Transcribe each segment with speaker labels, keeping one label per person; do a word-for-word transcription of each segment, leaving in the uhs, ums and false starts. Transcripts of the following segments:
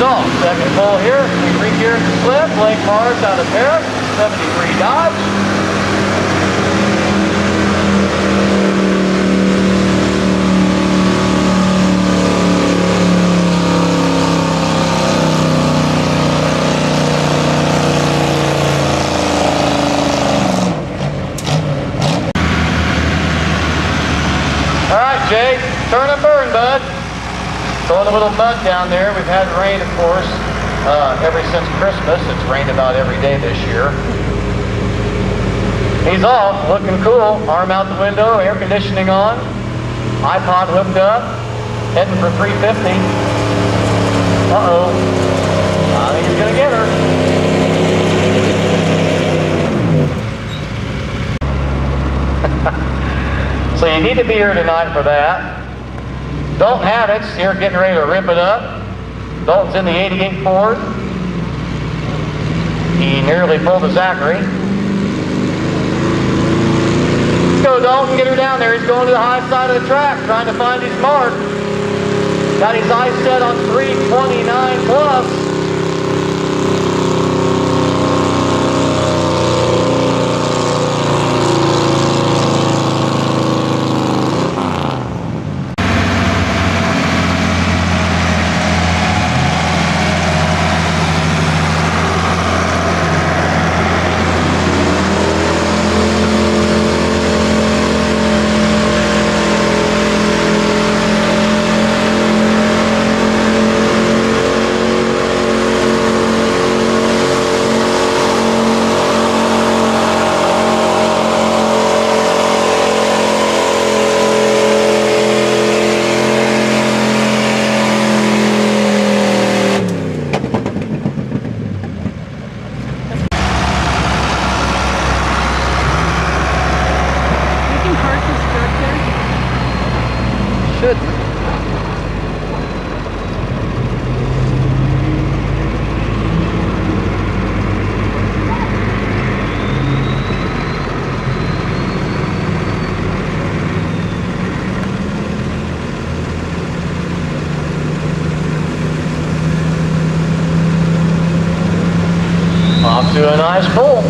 Speaker 1: So, second pull here, we re-gear the slip, Blake Mars out of Paris, seventy-three Dodge. Alright, Jay, turn and burn, bud. Throwing a little mud down there. We've had rain, of course, uh, ever since Christmas. It's rained about every day this year. He's off, looking cool. Arm out the window, air conditioning on, iPod hooked up, heading for three fifty. Uh-oh. I think he's gonna get her. So you need to be here tonight for that. Dalton Havoc's here getting ready to rip it up. Dalton's in the eighty-eight Ford. He nearly pulled a Zachary. Let's go, Dalton, get her down there. He's going to the high side of the track, trying to find his mark. Got his eyes set on three twenty-nine plus. Off to a nice pull.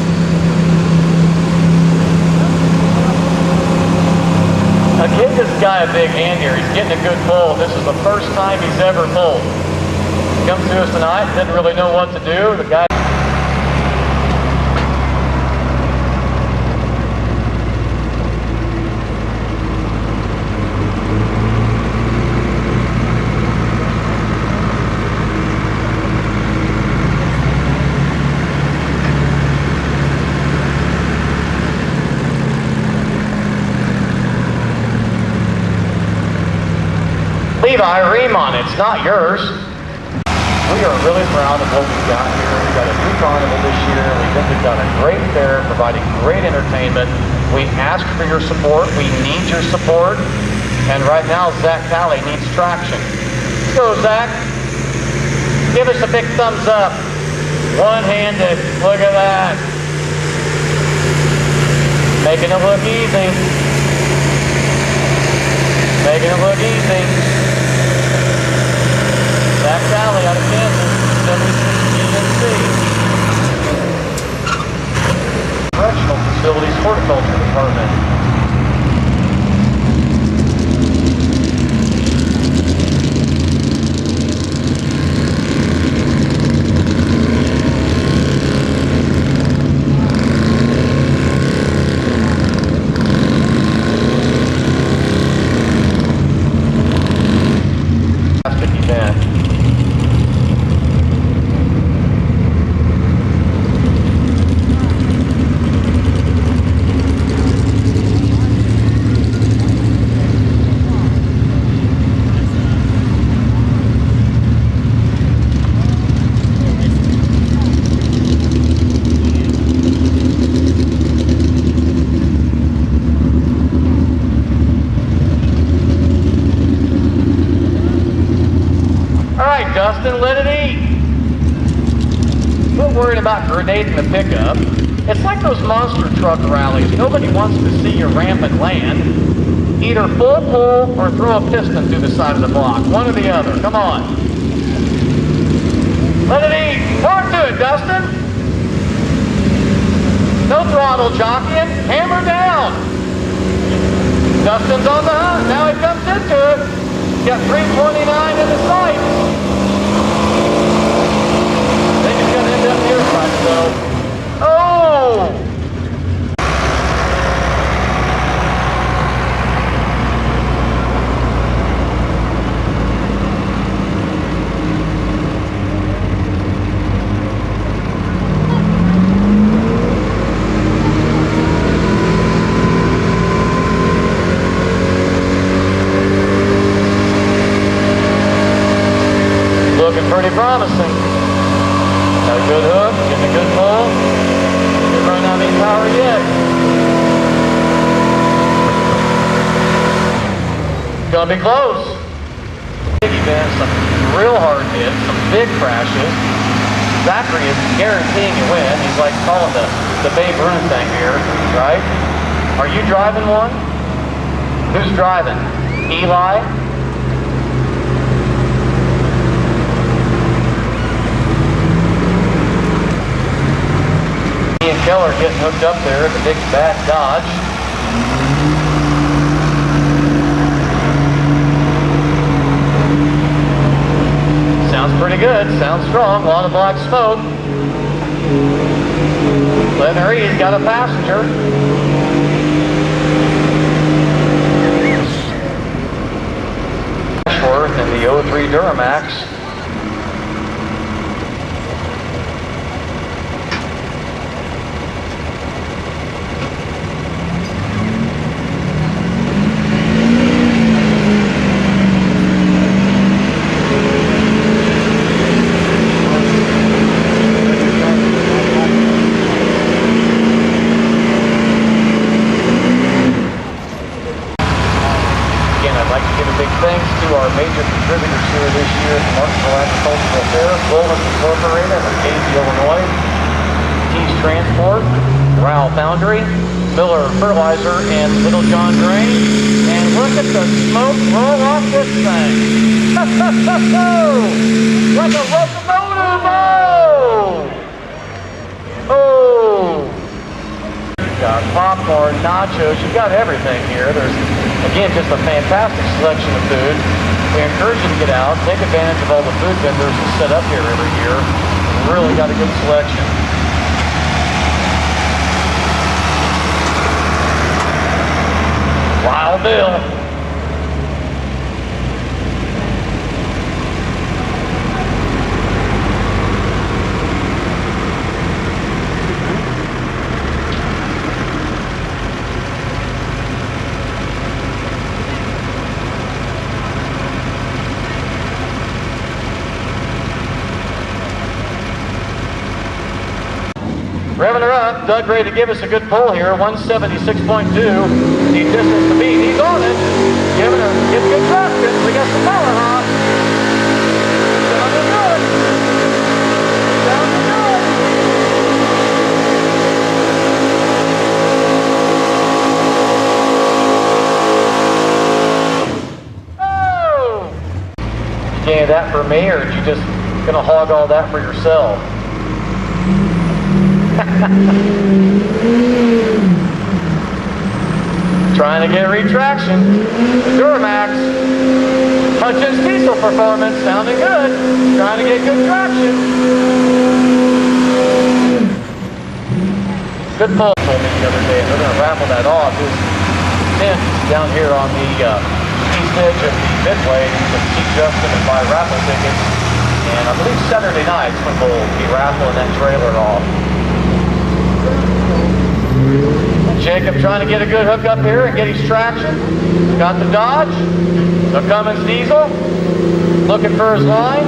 Speaker 1: Now give this guy a big hand here. He's getting a good pull. This is the first time he's ever pulled. He comes to us tonight, didn't really know what to do. The guy Levi, ream on it, it's not yours. We are really proud of what we've got here. We've got a new carnival this year. We think we've got a great fair, providing great entertainment. We ask for your support. We need your support. And right now, Zach Talley needs traction. Let's go, Zach. Give us a big thumbs up. One-handed, look at that. Making it look easy. Making it look easy. Zach Talley out of Kansas, seventy-six G M C. Correctional Facilities Horticulture Department. Dustin, let it eat. Quit worrying about grenading the pickup. It's like those monster truck rallies. Nobody wants to see you ramp and land. Either full pull or throw a piston through the side of the block. One or the other. Come on. Let it eat. Talk to it, Dustin. No throttle jockeying. Hammer down. Dustin's on the hunt. Now he comes into it. Got three twenty-nine in the sights. I think it's going to end up near front, though. Oh! Pretty promising. Got a good hook, getting a good pull. Didn't run out any power yet. Gonna be close. He's been some real hard hits, some big crashes. Zachary is guaranteeing a win. He's like calling the, the Babe Ruth thing here, right? Are you driving one? Who's driving? Eli? Me and Keller getting hooked up there at the big bad Dodge. Sounds pretty good. Sounds strong. A lot of black smoke. Letting her eat. Got a passenger. Ashworth in the oh three Duramax. Thanks to our major contributors here this year at the Martinsville Agricultural Fair, Willis Incorporated of Casey, Illinois, Tees Transport, Rowell Foundry, Miller Fertilizer, and Little John Grain. And look at the smoke roll off this thing. Like a locomotive! Oh! Oh! You've got popcorn, nachos, you've got everything here. There's Again, just a fantastic selection of food. We encourage you to get out, take advantage of all the food vendors that set up here every year. Really got a good selection. Wild Bill. Revving her up, Doug ready to give us a good pull here, one seventy-six point two. Need distance to beat, he's on it. Giving her, getting good traction, we got some power hot. Sounding good. Sounding good. Oh! You gained that for me, or are you just gonna hog all that for yourself? Trying to get retraction. Duramax. Hutchins diesel performance. Sounding good. Trying to get good traction. Good pull. Told me the other day, they're going to raffle that off. His tent down here on the uh, east edge of the Midway. You can see Justin and buy raffle tickets. And I believe Saturday night when we'll be raffling that trailer off. Jacob trying to get a good hook up here and get his traction. Got the Dodge, the Cummins diesel, looking for his line.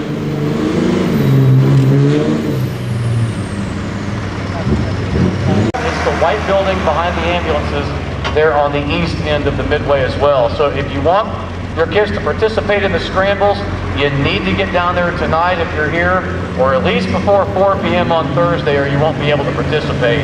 Speaker 1: It's the white building behind the ambulances there on the east end of the Midway as well. So if you want your kids to participate in the scrambles, you need to get down there tonight if you're here, or at least before four P M on Thursday, or you won't be able to participate.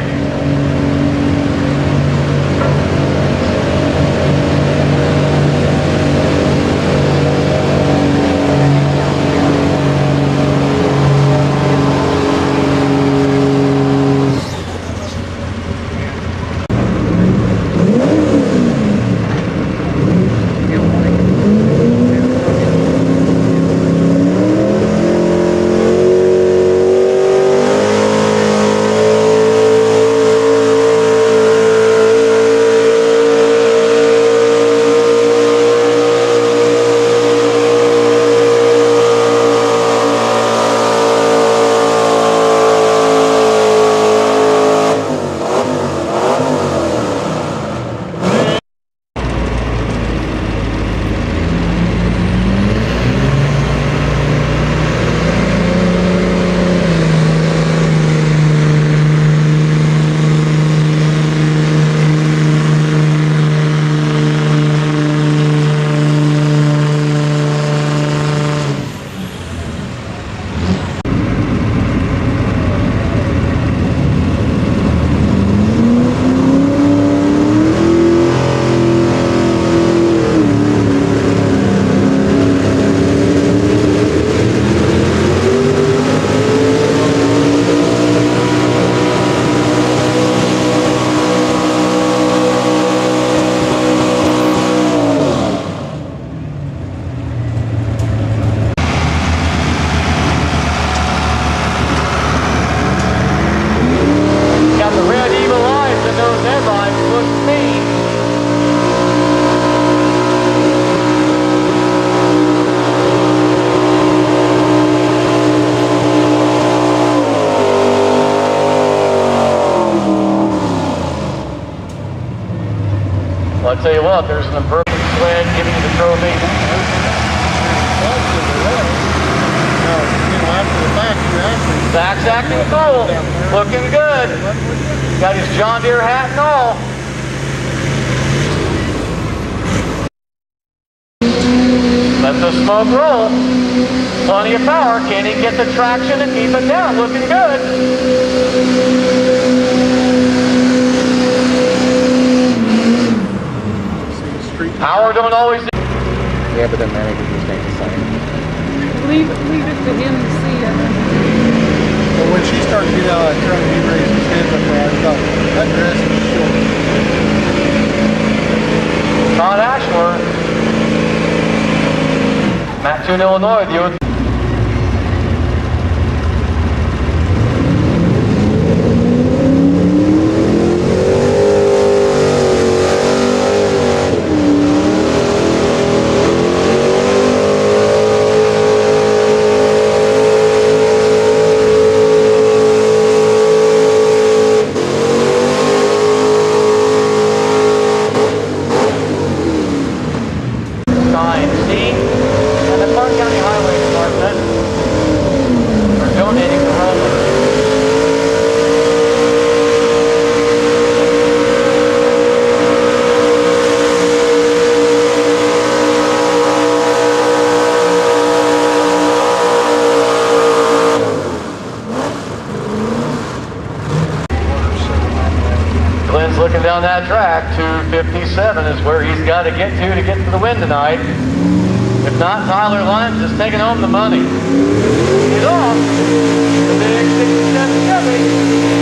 Speaker 1: tell you what, there's an imperfect sled giving you the trophy. Zach's acting cool, looking good. Got his John Deere hat and all. Let the smoke roll. Plenty of power. Can he get the traction and keep it down? Looking good. Power don't always.
Speaker 2: Yeah, but the manager just ain't the same.
Speaker 3: Leave it, leave it to him to see it.
Speaker 4: But when she started to get out of that truck, he raised his hands up there. I thought, that dress is short.
Speaker 1: Todd Ashworth. Mattoon, Illinois, the O. Looking down that track, two fifty-seven is where he's got to get to to get to the win tonight. If not, Tyler Lyons is taking home the money. He's off. The big sixty-seven Chevy.